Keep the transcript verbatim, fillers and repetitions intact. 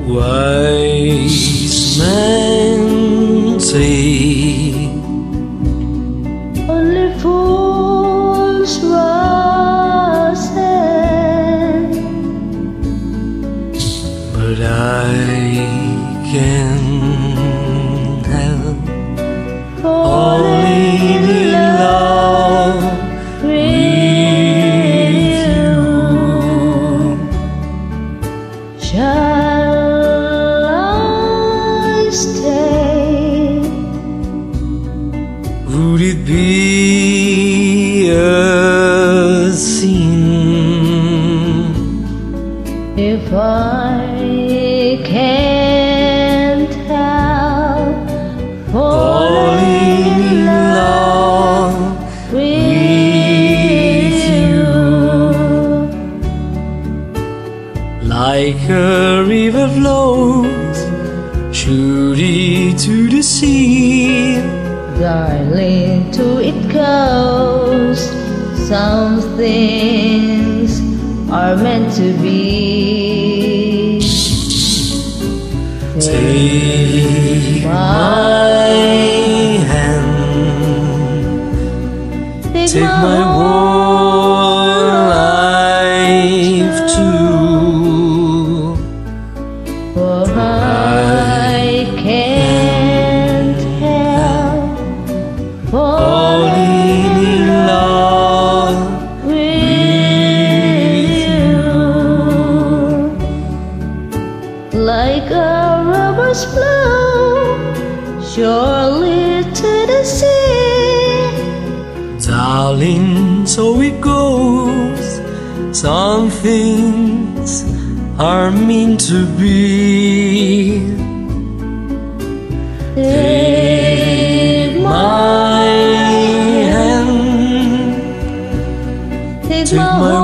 Wise men say only fools rush in, but I can't help falling in love with you. Shall I stay? Would it be a sin If I can't help falling in love with you? Like a river flows surely to the sea, Darling, to it goes. Some things are meant to be. take my hand, Take, take my whole life too. For I can't help falling Falling in love with you. Like a river's flow surely to the sea. darling, so it goes. Some things are meant to be. Take My hand, take take my my